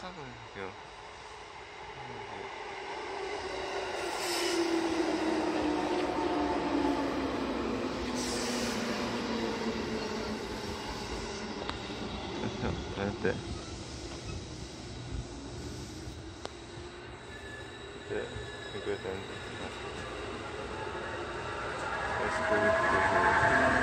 分よ。待って。で、くれたんですか。